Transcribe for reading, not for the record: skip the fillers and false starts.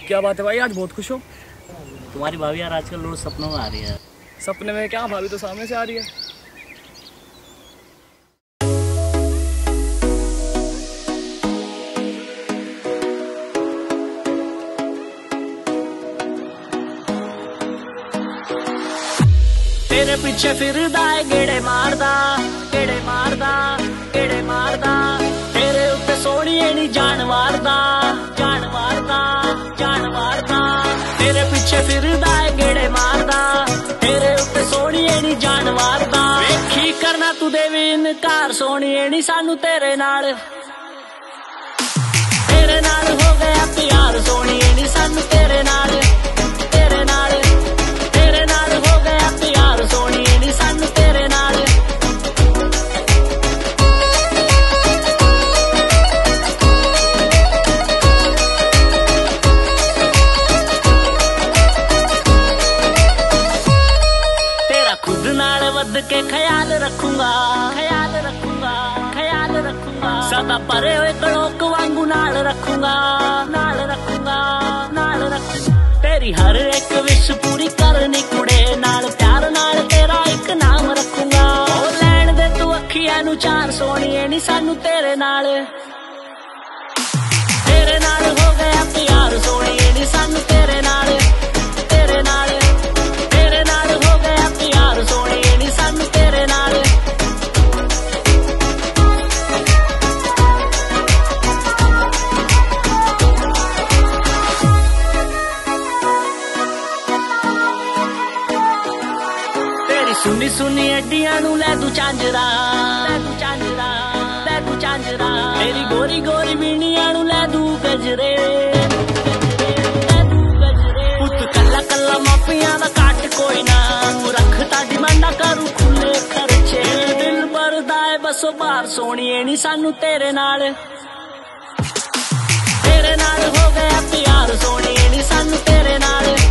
क्या बात है भाई, आज बहुत खुश हो। तुम्हारी भाभी यार आजकल रोज सपनों में आ रही है। सपने में क्या, भाभी तो सामने से आ रही है। तेरे पीछे फिरदा है गेड़े मारदा, गेड़े मारदा, गेड़े मारदा। तेरे उत्ते सोहणीए नी जान मारदा, जान मारदा, जान मारदा। तेरे पीछे फिरदा है गेड़े मारदा, तेरे उत्ते सोहणीए नी जान मारदा। वेखी करना तू दे भी इनकार, सोहणीए नी सानू तेरे नाल, तेरे नाल हो गया प्यार। सोहणीए नी सानू तेरे नाल, तेरे नाल, तेरे नाल हो गया प्यार। सोहणीए नी सानू तेरे नाल। तेरा खुद नाल वध के ख्याल रखूंगा, ख्याल रखूंगा, ख्याल रखूंगा। सदा परे होए कड़ोक वांगू नाल रखूंगा, नाल रखूंगा, नाल रखूंगा। तेरी हर एक विश पूरी करनी कुड़े, नाल प्यार नाल तेरा एक नाम रखूंगा। ओ लैण दे तू अखियां नू चार, सोहणीए नी सानू तेरे नाल, तेरे नाल हो गया प्यार। सोहणीए नी सानू तेरे नाल, तेरे नाल, तेरे नाल हो गया प्यार। सोहणीए नी सानू तेरे नाल। सुनी सुनी अड्डियां नू लै तू झांजरा, लै तू झांजरा, लै तू झांजरा। तेरी गोरी गोरी बीनियां नू लै तू गजरे, लै तू गजरे। पुत कल्ला कल्ला मापियां दा घट कोई ना, रखता डिमांडा करूं खुले खर्चे। दिल भरदा है बसो बार, सोहणीए नी सानू तेरे नाल, तेरे नाल हो गया प्यार। सोहणीए नी सानू तेरे नाल।